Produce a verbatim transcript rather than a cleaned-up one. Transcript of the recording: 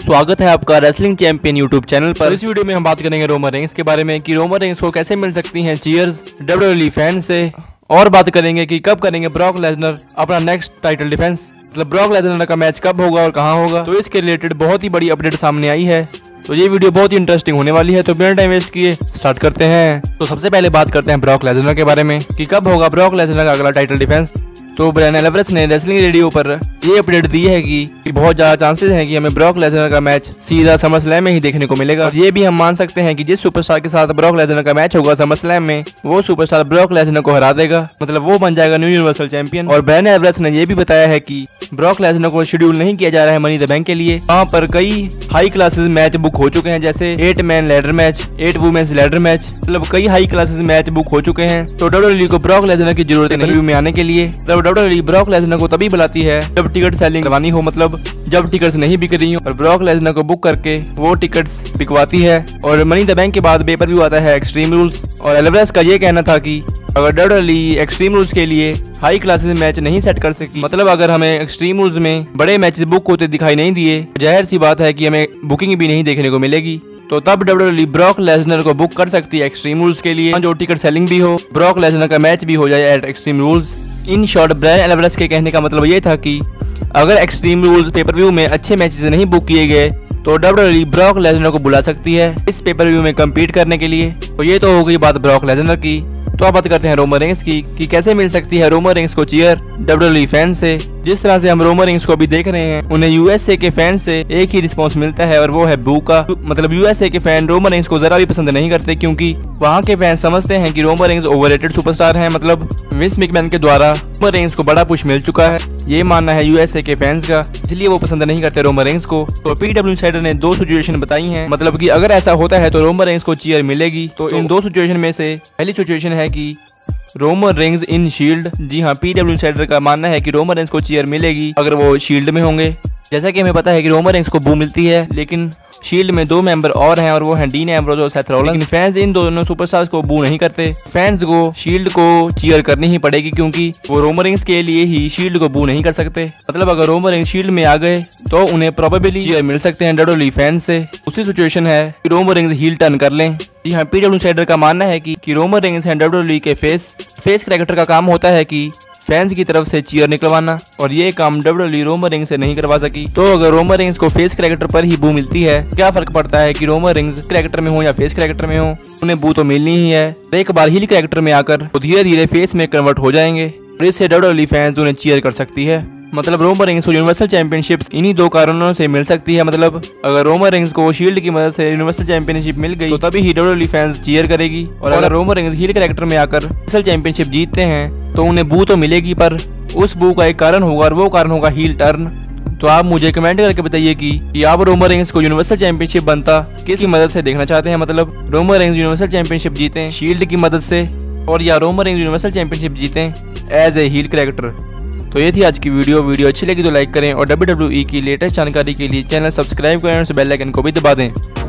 स्वागत है आपका रेसलिंग चैंपियन यूट्यूब चैनल पर। इस वीडियो में हम बात करेंगे रोमन रेंस के बारे में कि रोमन रेंस को कैसे मिल सकती हैं चीयर्स डब्ल्यूडब्ल्यूई फैन से, और बात करेंगे कि कब करेंगे ब्रॉक लेसनर अपना नेक्स्ट टाइटल डिफेंस, मतलब ब्रॉक लेसनर का मैच कब होगा और कहां होगा। तो इसके रिलेटेड बहुत ही बड़ी अपडेट सामने आई है, तो ये वीडियो बहुत ही इंटरेस्टिंग होने वाली है। तो बिना टाइम वेस्ट किए स्टार्ट करते हैं। तो सबसे पहले बात करते हैं ब्रॉक लेसनर के बारे में कि कब होगा ब्रॉक लेसनर का अगला टाइटल डिफेंस। तो ब्रायन एल्वरेज ने रेसलिंग रेडियो पर ये अपडेट दी है कि बहुत ज्यादा चांसेस हैं कि हमें ब्रॉक लेसनर का मैच सीधा समरस्लैम में ही देखने को मिलेगा। और ये भी हम मान सकते हैं कि जिस सुपरस्टार के साथ ब्रॉक लेसनर का मैच होगा समरस्लैम में, वो सुपरस्टार ब्रॉक लेसनर को हरा देगा, मतलब वो बन जाएगा न्यू यूनिवर्सल चैंपियन। और ब्रायन एल्वरेज ने ये भी बताया है कि ब्रॉक लेसनर को शेड्यूल नहीं किया जा रहा है मनी द बैंक के लिए। वहाँ पर कई हाई क्लासेस मैच बुक हो चुके हैं, जैसे eight man ladder match, eight women's ladder match, मतलब कई हाई क्लासेस मैच बुक हो चुके हैं। तो डब्ल्यूडब्ल्यूई को ब्रॉक लेसनर की जरूरत नहीं में आने के लिए। तब डब्ल्यूडब्ल्यूई ब्रॉक लेसनर को तभी बुलाती है जब टिकट सेलिंग करवानी हो, मतलब जब टिकट्स नहीं बिक रही हो, और ब्रॉक लेसनर को बुक करके वो टिकट्स बिकवाती है। और मनी द बैंक के बाद पेपर व्यू आता है एक्सट्रीम रूल्स। और एल्वरेज का ये कहना था कि अगर डब्ल्यूडब्ल्यूई एक्सट्रीम रूल्स के लिए हाई क्लासेस मैच नहीं सेट कर सकी, मतलब अगर हमें एक्सट्रीम रूल्स में बड़े मैचेस बुक होते दिखाई नहीं दिए, जाहिर सी बात है कि हमें बुकिंग भी नहीं देखने को मिलेगी। तो तब डब्ल्यूडब्ल्यूई ब्रॉक लेसनर को बुक कर सकती है एक्सट्रीम रूल्स के लिए, जो टिकट सेलिंग भी हो, ब्रॉक लेसनर का मैच भी हो जाए at extreme rules. In short Bryan Alvarez के कहने का मतलब ये था कि अगर एक्सट्रीम रूल्स पेपर व्यू में अच्छे मैचेस नहीं बुक किए गए तो डब्ल्यूडब्ल्यूई ब्रॉक लेसनर को बुला सकती है इस पेपर व्यू में कम्पीट करने के लिए। तो ये तो हो गई बात ब्रॉक लेसनर की। तो अब बात करते हैं रोमन रेंस की कि कैसे मिल सकती है रोमन रेंस को चीयर डब्ल्यूडब्ल्यूई फैन से। जिस तरह से हम रोमन रेंस को अभी देख रहे हैं, उन्हें यूएसए के फैन से एक ही रिस्पांस मिलता है और वो है बू का। मतलब यूएसए के फैन रोमन रेंस को जरा भी पसंद नहीं करते, क्योंकि वहाँ के फैन समझते हैं कि रोमन रेंस ओवररेटेड सुपरस्टार है, मतलब विंस मैकमैन के द्वारा रोमन रेंस को बड़ा पुश मिल चुका है, ये मानना है यूएसए के फैंस का, इसलिए वो पसंद नहीं करते रोमन रेंस को। तो पीडब्ल्यू साइडर ने दो सिचुएशन बताई हैं, मतलब कि अगर ऐसा होता है तो रोमन रेंस को चीयर मिलेगी। तो इन दो सिचुएशन में से पहली सिचुएशन है कि रोमन रेंस इन शील्ड। जी हाँ, पीडब्ल्यू साइडर का मानना है कि रोमन रेंस को चीयर मिलेगी अगर वो शील्ड में होंगे। जैसा कि हमें पता है कि रोमन रेंस को बू मिलती है, लेकिन शील्ड में दो मेंबर और हैं और वो हैं डीन एम्ब्रोज और सेथ रॉलिंस। लेकिन फैंस इन दोनों सुपरस्टार्स को बू नहीं करते, फैंस को शील्ड को चीयर करनी ही पड़ेगी, क्योंकि वो रोमन रेंस के लिए ही शील्ड को बू नहीं कर सकते। मतलब अगर रोमन रेंस शील्ड में आ गए तो उन्हें प्रोबेबली चीयर मिल सकते हैं डब्ल्यूडब्ल्यूई फैंस से। दूसरी सिचुएशन है कि रोमन रेंस हील टर्न कर लें। जी हाँ, पीडब्ल्यू साइडर का मानना है कि, कि रोमन रेंस हैं डब्ल्यूडब्ल्यूई के फेस। फेस कैरेक्टर का काम होता है कि फैंस की तरफ से चीयर निकलवाना, और ये काम डब्ल्यूडब्ल्यूई रोमन रेंस से नहीं करवा सकी। तो अगर रोमन रेंस को फेस कैरेक्टर पर ही बू मिलती है, क्या फर्क पड़ता है कि रोमन रेंस कैरेक्टर में हो या फेस कैरेक्टर में हो, उन्हें बू तो मिलनी ही है। एक बार हील कैरेक्टर में आकर वो धीरे धीरे फेस में कन्वर्ट हो जाएंगे, और इससे डब्ल्यूडब्ल्यूई फैंस उन्हें चीयर कर सकती है। मतलब रोमन रेंस को यूनिवर्सल चैंपियनशिप्स इन्हीं दो कारणों से मिल सकती है। मतलब अगर रोमन रेंस को शील्ड की मदद से यूनिवर्सल चैंपियनशिप मिल गई तो तभी ही डब्ल्यूडब्ल्यूई फैंस चीयर करेगी। और अगर रोमन रेंस हील कैरेक्टर में आकर यूनिवर्सल चैंपियनशिप जीतते हैं तो उन्हें बू तो मिलेगी, पर उस बू का एक कारण होगा और वो कारण होगा हील टर्न। तो आप मुझे कमेंट करके बताइए कि, कि आप रोमन रेंस को यूनिवर्सल चैंपियनशिप बनता किसकी मदद से देखना चाहते हैं। मतलब रोमन रेंस यूनिवर्सल चैंपियनशिप जीते शील्ड की मदद से, और या रोमन रेंस यूनिवर्सल चैंपियनशिप जीते एज ए हील कैरेक्टर। तो ये थी आज की वीडियो। वीडियो अच्छी लगी तो लाइक करें, और डब्ल्यूडब्ल्यूई की लेटेस्ट जानकारी के लिए चैनल सब्सक्राइब करें और बेल आइकन को भी दबा दें।